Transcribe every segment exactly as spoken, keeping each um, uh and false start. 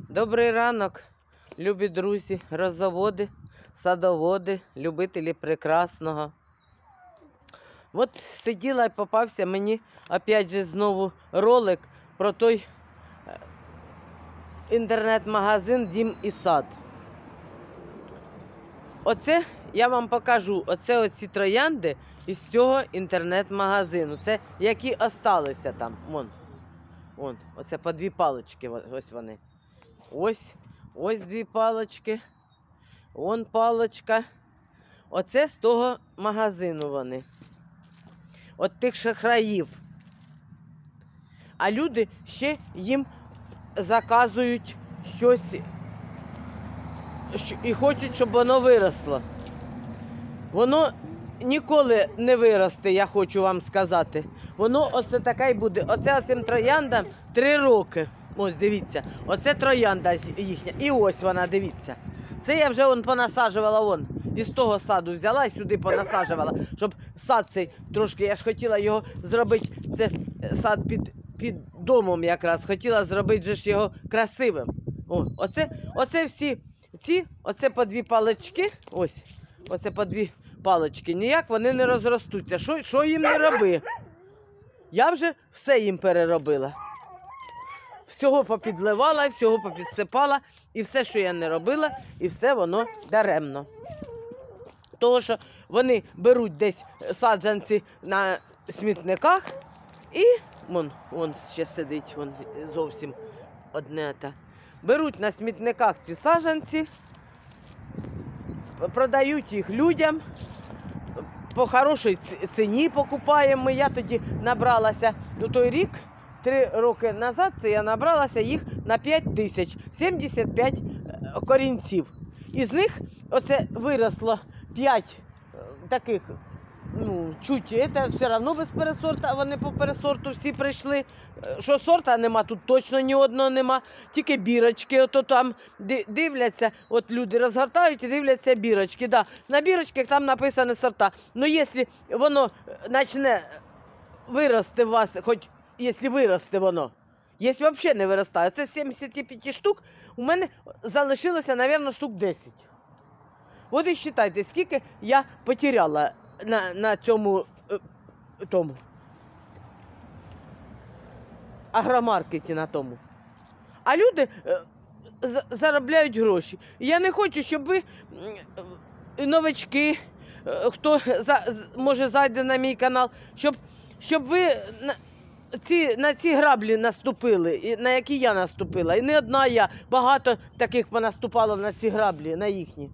Добрий ранок, любі друзі, роззаводи, садоводи, любителі прекрасного. От сиділа і попався мені опять же знову ролик про той інтернет-магазин «Дім і сад». Оце я вам покажу, оце оці троянди із цього інтернет-магазину. Це які осталися там. Вон, вон, оце по дві палички, ось вони. Ось, ось дві палочки, вон палочка. Оце з того магазину вони. От тих шахраїв. А люди ще їм заказують щось і хочуть, щоб воно виросло. Воно ніколи не виросте, я хочу вам сказати. Воно оце таке й буде. Оце цим трояндам три роки. Ось, дивіться, оце троянда їхня. І ось вона, дивіться. Це я вже вон понасаджувала, вон, із того саду взяла і сюди понасаджувала, щоб сад цей трошки, я ж хотіла його зробити, це сад під, під домом якраз, хотіла зробити же ж його красивим. О, оце, оце всі, ці, оце по дві палички, ось, оце по дві палички, ніяк вони не розростуться. Що, що їм не роби? Я вже все їм переробила. Всього попідливала, всього попідсипала, і все, що я не робила, і все воно даремно. Тому що вони беруть десь саджанці на смітниках, і вон, вон ще сидить, вон зовсім одне та. Беруть на смітниках ці саджанці, продають їх людям, по хорошій ціні покупаємо ми. Я тоді набралася у той рік, Три роки назад це я набралася їх на п'ять тисяч, сімдесят п'ять корінців. Із них оце виросло п'ять таких, ну, чуть, це все одно без пересорта, вони по пересорту всі прийшли. Що сорта нема, тут точно ні одного нема, тільки бірочки, ото там дивляться, от люди розгортають і дивляться бірочки. Да, на бірочках там написані сорта. Ну, якщо воно почне вирости у вас, хоч якщо виросте воно, якщо взагалі не виростає, це сімдесят п'ять штук, у мене залишилося, мабуть, штук десять. От і вважайте, скільки я потеряла на, на цьому е, тому агромаркеті на тому. А люди е, заробляють гроші. Я не хочу, щоб ви, е, новички, е, хто за, може зайде на мій канал, щоб, щоб ви Ці, на ці граблі наступили, на які я наступила. І не одна я, багато таких понаступало на ці граблі, на їхні.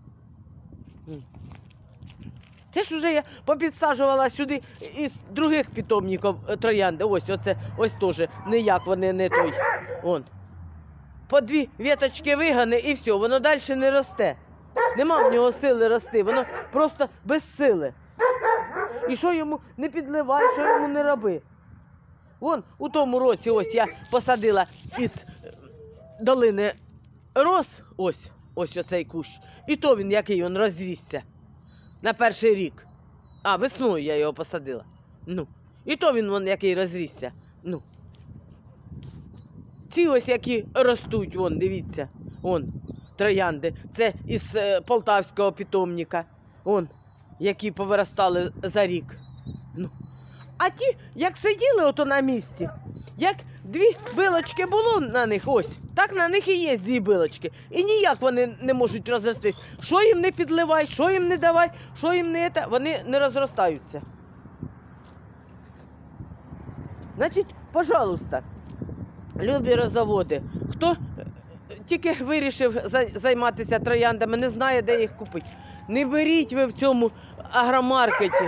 Це ж вже я попідсаджувала сюди із других питомників троянди. Ось, оце, ось теж, ніяк вони не той. Вон. По дві віточки вигане і все, воно далі не росте. Нема в нього сили рости, воно просто без сили. І що йому не підливай, що йому не роби. Вон, у тому році ось я посадила із долини роз, ось, ось оцей кущ. І то він, який він розрісся на перший рік. А, весною я його посадила. Ну, і то він, вон, який розрісся. Ну. Ці ось, які ростуть, вон, дивіться, вон, троянди. Це із е, полтавського питомника. Вон, які повиростали за рік. Ну. А ті, як сиділи ото на місці, як дві билочки було на них, ось, так на них і є дві билочки. І ніяк вони не можуть розростись. Що їм не підливай, що їм не давай, що їм не це, вони не розростаються. Значить, пожалуйста, любі роззаводи, хто тільки вирішив займатися трояндами, не знає, де їх купити, не беріть ви в цьому агромаркеті.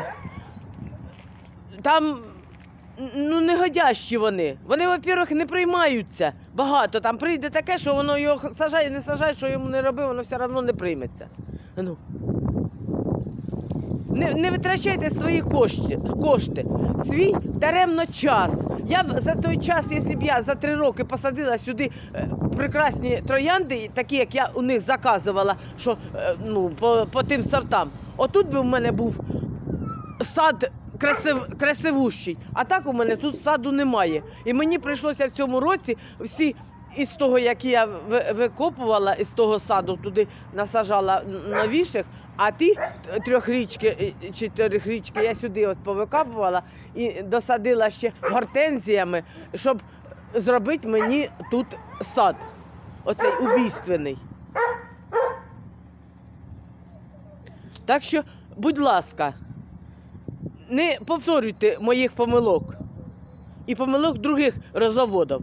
Там, ну, негодящі вони. Вони, во-первых, не приймаються багато. Там прийде таке, що воно його сажає, не сажає, що йому не роби, воно все одно не прийметься. Ну. Не, не витрачайте свої кошти, кошти, свій даремно час. Я б за той час, якщо б я за три роки посадила сюди прекрасні троянди, такі, як я у них заказувала, що, ну, по, по тим сортам, отут би в мене був сад красив, красивущий, а так у мене тут саду немає. І мені прийшлося в цьому році всі із того, як я викопувала, із того саду туди насажала новіших, а ті трьохрічки, чотирьохрічки я сюди от повикапувала і досадила ще гортензіями, щоб зробити мені тут сад, оцей убійственний. Так що, будь ласка, не повторюйте моїх помилок і помилок других розоводів.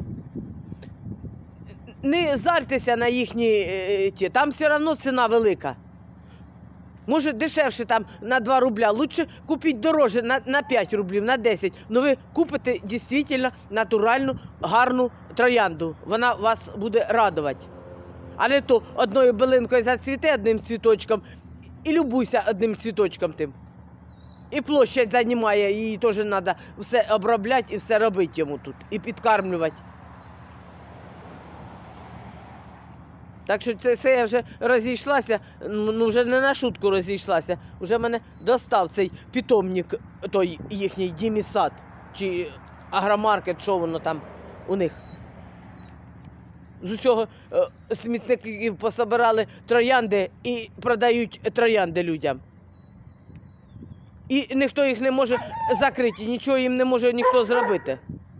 Не зартеся на їхні ті, там все одно ціна велика. Може дешевше там на два рубля, лучше купіть дорожче на, на п'ять рублів, на десять. Ну ви купите дійсно натуральну, гарну троянду. Вона вас буде радувати. А не то одною билинкою зацвіте одним цвіточком і любуйся одним цвіточком тим. І площадь займає, її теж треба все обробляти і все робити йому тут. І підкармлювати. Так що це, це я вже розійшлася, ну вже не на шутку розійшлася, вже мене достав цей питомник, той їхній Дімісад, чи агромаркет, що воно там у них. З усього е, смітників пособирали троянди і продають троянди людям. І ніхто їх не може закрити, нічого їм не може ніхто зробити.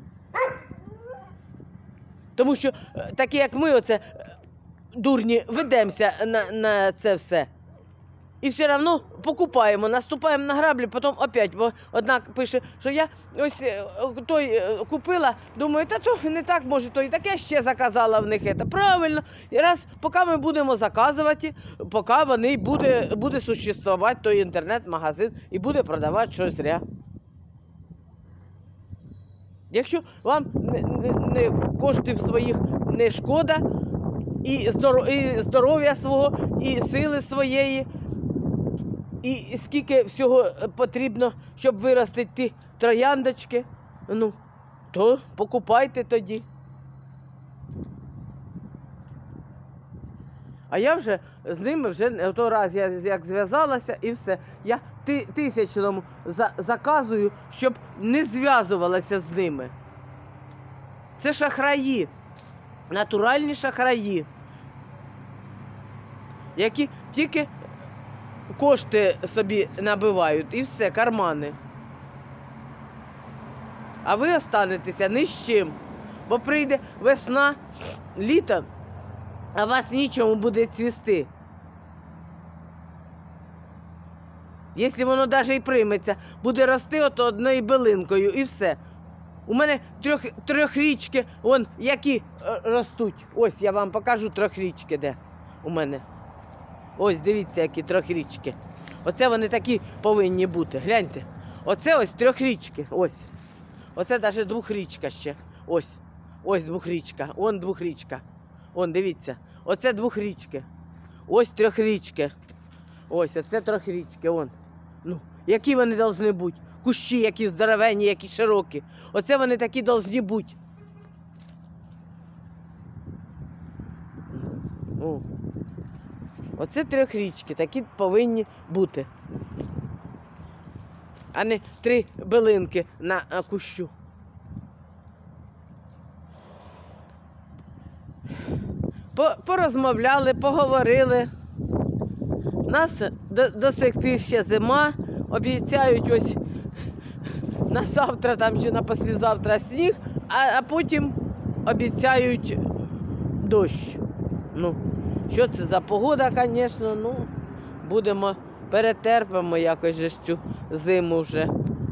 Тому що такі, як ми, оце, дурні, ведемося на, на це все. І все одно покупаємо, наступаємо на граблі, потім опять. Бо одна пише, що я ось той купила, думаю, та то не так може, то і таке ще заказала в них. Це правильно. І раз, поки ми будемо заказувати, поки вони буде, буде существувати той інтернет-магазин і буде продавати щось зря. Якщо вам не, не, не коштів своїх не шкода, і, здоров, і здоров'я свого, і сили своєї, і скільки всього потрібно, щоб виростити ті трояндочки, ну, то покупайте тоді. А я вже з ними вже в той раз я як зв'язалася і все. Я ти, тисячному за, заказую, щоб не зв'язувалася з ними. Це шахраї, натуральні шахраї, які тільки кошти собі набивають і все, кармани. А ви останетеся ні з чим, бо прийде весна, літо, а вас нічому буде цвісти. Якщо воно навіть і прийметься, буде рости ото одною билинкою і все. У мене трьох, трьохрічки, вон, які ростуть. Ось я вам покажу трьохрічки, де у мене. Ось, дивіться, які трьохрічки. Оце вони такі повинні бути. Гляньте. Оце ось трьохрічки. Ось. Оце навіть двохрічка ще. Ось. Ось двохрічка. Вон двохрічка. Вон, дивіться. Оце двохрічки. Ось трьохрічки. Ось, оце трьохрічки. Вон. Ну, які вони повинні бути? Кущі, які здоровенні, які широкі. Оце вони такі повинні бути. О. Оце трьохрічки, такі повинні бути. А не три билинки на кущу. Порозмовляли, поговорили. У нас до, до сих пір ще зима. Обіцяють ось на завтра там чи на післязавтра сніг, а, а потім обіцяють дощ. Ну, що це за погода, звісно, ну, будемо, перетерпимо якось же цю зиму вже.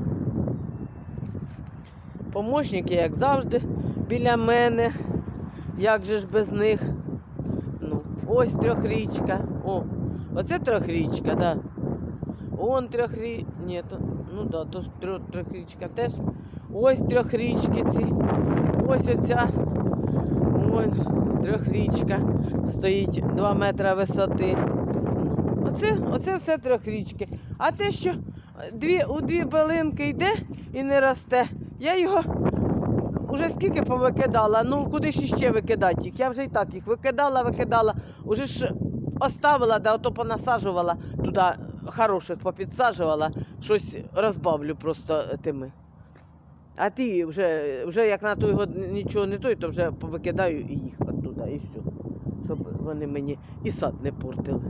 Помощники, як завжди, біля мене, як же ж без них. Ну, ось трьохрічка, о, оце трьохрічка, да. Он трьохрічка, ні, то, ну да, то трьох, трьохрічка теж. Ось трьохрічки ці, ось оця, ось трьохрічка, стоїть два метри висоти. Оце, оце все трьохрічки. А те, що дві, у дві билинки йде і не росте, я його уже скільки повикидала, ну куди ж ще викидати їх? Я вже і так їх викидала, викидала, уже ж оставила, да ото понасаджувала туди, хороших попідсаджувала, щось розбавлю просто тими. А ті вже, вже як на той год нічого не той, то вже повикидаю і їх оттуда, і все. Щоб вони мені і сад не портили.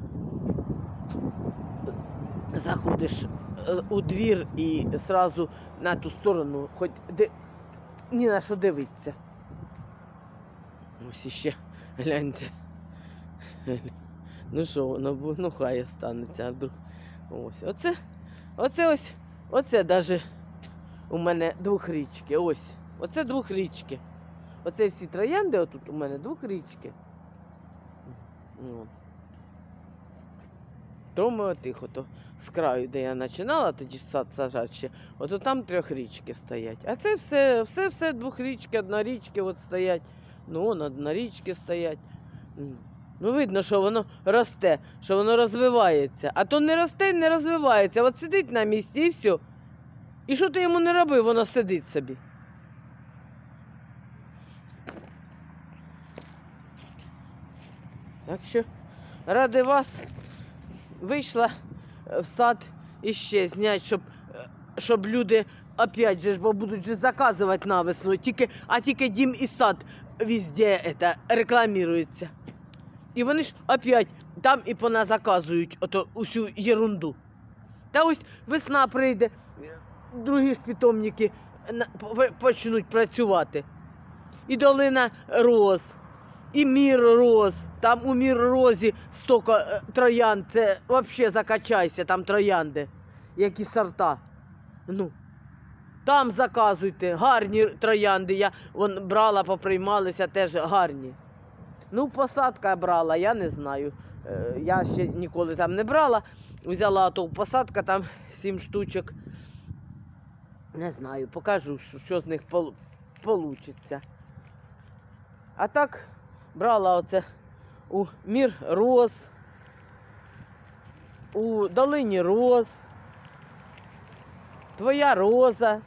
Заходиш у двір і одразу на ту сторону, хоч де ні на що дивитися. Ось іще, гляньте. Ну що, воно, ну хай станеться, а вдруг. Ось, оце, оце ось, оце навіть у мене двохрічки, ось, оце двохрічки. Оце всі троянди, отут у мене двохрічки. От. Тому отих, ото з краю, де я починала тоді сад сажати ще, ото там трьохрічки стоять. А це все, все, все двохрічки, однорічки от стоять. Ну, вон однорічки стоять. Ну, видно, що воно росте, що воно розвивається. А то не росте і не розвивається. От сидить на місці і все. І що ти йому не робив, воно сидить собі. Так що, ради вас вийшла в сад іще зняти, щоб, щоб люди опять же, бо будуть же заказувати навесну, тільки, а тільки дім і сад везде это, рекламується. І вони ж опять там і поназаказують ото усю ерунду. Та ось весна прийде, другі ж питомники почнуть працювати. І долина роз, і мір роз. Там у мір розі стільки троянд, це взагалі закачайся, там троянди, які сорта. Ну, там заказуйте, гарні троянди, я вон брала, поприймалися, теж гарні. Ну, посадка брала, я не знаю, я ще ніколи там не брала, взяла ту посадка, там сім штучок, не знаю, покажу, що з них вийде. А так, брала оце у мір роз, у долині роз, твоя роза.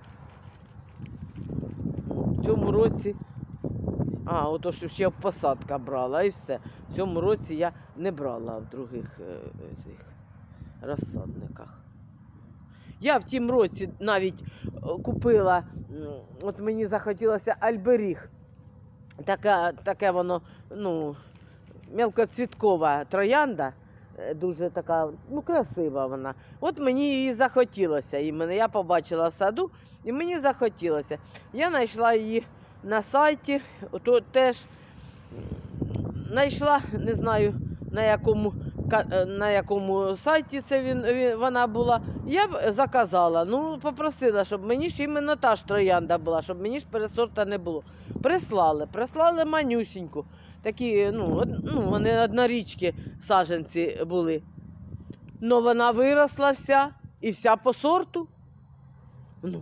В цьому році, а, ото що ще посадка брала і все. В цьому році я не брала в других е, цих розсадниках. Я в тім році навіть купила, от мені захотілося альберіг. Таке, таке воно, ну, мелкоцвіткова троянда, дуже така, ну, красива вона. От мені її захотілося, і мене, я побачила в саду, і мені захотілося. Я знайшла її на сайті, то теж знайшла, не знаю, на якому, на якому сайті це він, він, вона була. Я б заказала, ну, попросила, щоб мені ж іменно та ж троянда була, щоб мені ж пересорта не було. Прислали, прислали манюсіньку. Такі, ну, од, ну, вони однорічки саджанці були. Но вона виросла вся, і вся по сорту. Ну.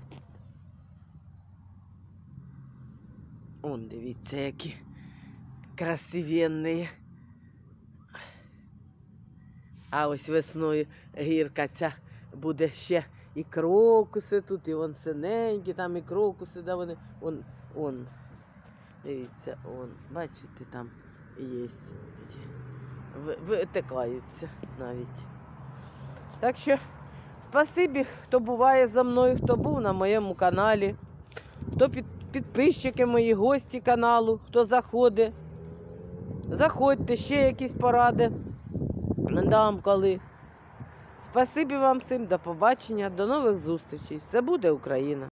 Он, дивіться, які красивенні. А ось весною гірка ця буде ще і крокуси тут, і вон синенькі, там і крокуси, да вони, он, он. Дивіться, он, бачите, там є, витикаються навіть. Так що, спасибі, хто буває за мною, хто був на моєму каналі, хто під, підписчики мої, гості каналу, хто заходить. Заходьте, ще якісь поради дам коли. Спасибі вам всім, до побачення, до нових зустрічей. Все буде Україна!